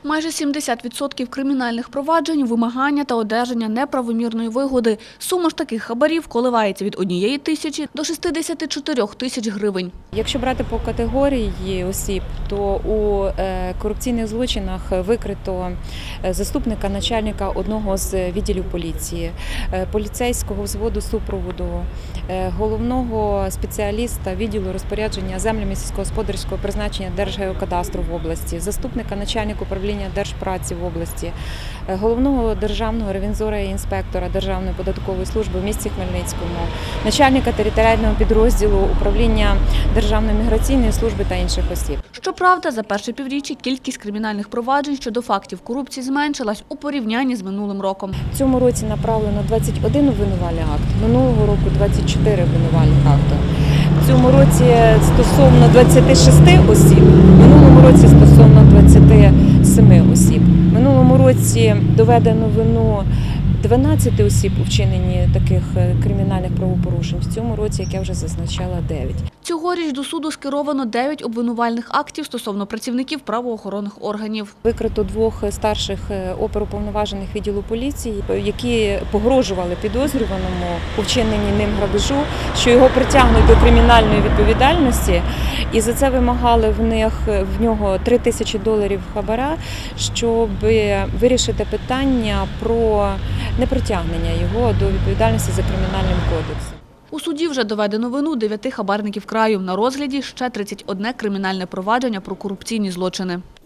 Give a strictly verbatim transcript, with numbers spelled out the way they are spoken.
Майже сімдесят відсотків кримінальних проваджень – вимагання та одержання неправомірної вигоди. Сума ж таких хабарів коливається від однієї тисячі до шістдесяти чотирьох тисяч гривень. Якщо брати по категорії осіб, то у корупційних злочинах викрито заступника начальника одного з відділів поліції, поліцейського взводу супроводу, головного спеціаліста відділу розпорядження землями сільськогосподарського призначення Держгеокадастру в області, заступника начальника управління Держпраці в області, головного державного ревізора і інспектора Державної податкової служби в місті Хмельницькому, начальника територіального підрозділу управління Державної міграційної служби та інших осіб. Щоправда, за перше півріччя кількість кримінальних проваджень щодо фактів корупції зменшилась у порівнянні з минулим роком. В цьому році направлено двадцять один обвинувальний акт, минулого року двадцять чотири обвинувальних акти. В цьому році стосовно двадцяти шести осіб, в минулому році стосовно двадцяти семи осіб. В минулому році доведено вину дванадцяти осіб у вчиненні таких кримінальних правопорушень. В цьому році, як я вже зазначала, дев'ять. Цьогоріч до суду скеровано дев'ять обвинувальних актів стосовно працівників правоохоронних органів. Викрито двох старших оперуповноважених відділу поліції, які погрожували підозрюваному у вчиненні ним грабежу, що його притягнуть до кримінальної відповідальності, і за це вимагали в них в нього три тисячі доларів хабара, щоб вирішити питання про непритягнення його до відповідальності за кримінальним кодексом. У суді вже доведено вину дев'яти хабарників краю. На розгляді ще тридцять одне кримінальне провадження про корупційні злочини.